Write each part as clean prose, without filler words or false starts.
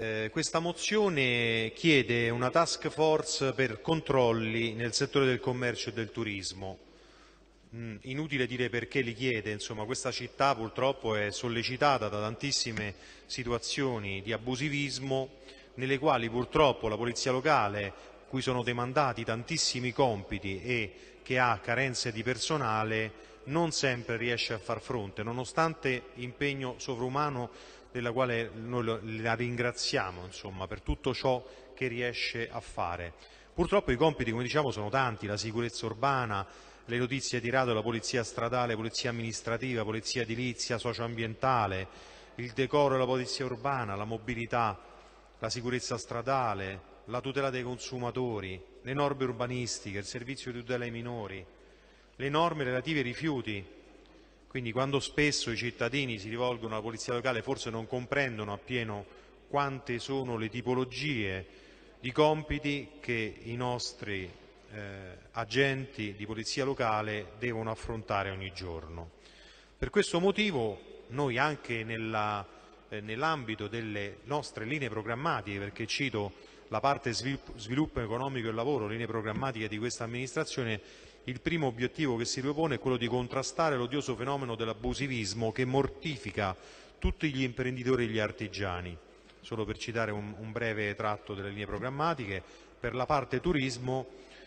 Questa mozione chiede una task force per controlli nel settore del commercio e del turismo. Inutile dire perché li chiede, insomma, questa città purtroppo è sollecitata da tantissime situazioni di abusivismo nelle quali purtroppo la polizia locale, cui sono demandati tantissimi compiti e che ha carenze di personale, non sempre riesce a far fronte, nonostante impegno sovrumano della quale noi la ringraziamo, insomma, per tutto ciò che riesce a fare. Purtroppo i compiti, come diciamo, sono tanti: la sicurezza urbana, le notizie di radio, la polizia stradale, polizia amministrativa, polizia edilizia, socioambientale, il decoro della polizia urbana, la mobilità, la sicurezza stradale, la tutela dei consumatori, le norme urbanistiche, il servizio di tutela ai minori, le norme relative ai rifiuti. Quindi quando spesso i cittadini si rivolgono alla polizia locale forse non comprendono appieno quante sono le tipologie di compiti che i nostri agenti di polizia locale devono affrontare ogni giorno. Per questo motivo noi, anche nell'ambito delle nostre linee programmatiche, perché cito la parte sviluppo economico e lavoro, linee programmatiche di questa amministrazione, il primo obiettivo che si propone è quello di contrastare l'odioso fenomeno dell'abusivismo che mortifica tutti gli imprenditori e gli artigiani. Solo per citare un breve tratto delle linee programmatiche, per la parte turismo,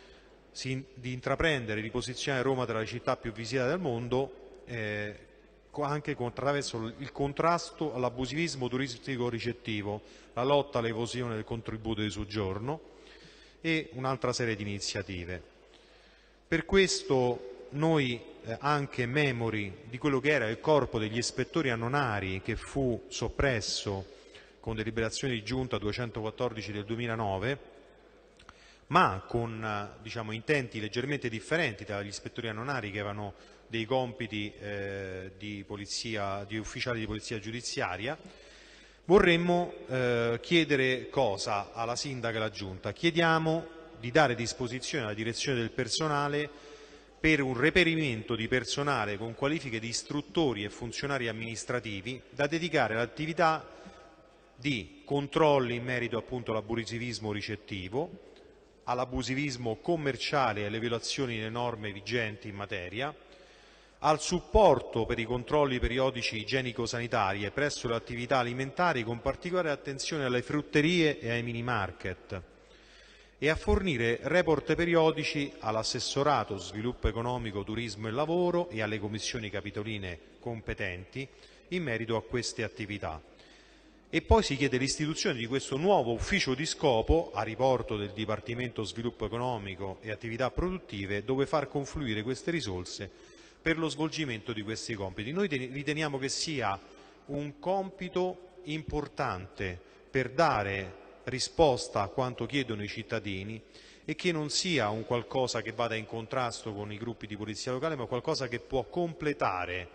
di intraprendere di posizionare Roma tra le città più visitate del mondo, anche attraverso il contrasto all'abusivismo turistico ricettivo, la lotta all'evasione del contributo di soggiorno e un'altra serie di iniziative. Per questo noi, anche memori di quello che era il corpo degli ispettori annonari, che fu soppresso con deliberazione di giunta 214 del 2009, ma con intenti leggermente differenti dagli ispettori annonari, che avevano dei compiti di ufficiali di polizia giudiziaria, vorremmo chiedere cosa alla sindaca e alla giunta? Chiediamo di dare disposizione alla direzione del personale per un reperimento di personale con qualifiche di istruttori e funzionari amministrativi da dedicare all'attività di controlli in merito appunto all'abusivismo ricettivo, all'abusivismo commerciale e alle violazioni delle norme vigenti in materia, al supporto per i controlli periodici igienico-sanitarie presso le attività alimentari, con particolare attenzione alle frutterie e ai mini market, e a fornire report periodici all'assessorato sviluppo economico, turismo e lavoro e alle commissioni capitoline competenti in merito a queste attività. E poi si chiede l'istituzione di questo nuovo ufficio di scopo a riporto del Dipartimento Sviluppo Economico e Attività Produttive, dove far confluire queste risorse per lo svolgimento di questi compiti. Noi riteniamo che sia un compito importante per dare risposta a quanto chiedono i cittadini e che non sia un qualcosa che vada in contrasto con i gruppi di polizia locale, ma qualcosa che può completare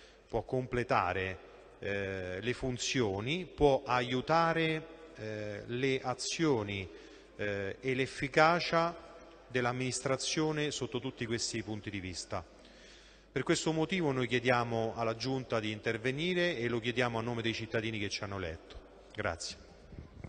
le funzioni, può aiutare le azioni e l'efficacia dell'amministrazione sotto tutti questi punti di vista. Per questo motivo noi chiediamo alla Giunta di intervenire e lo chiediamo a nome dei cittadini che ci hanno eletto. Grazie.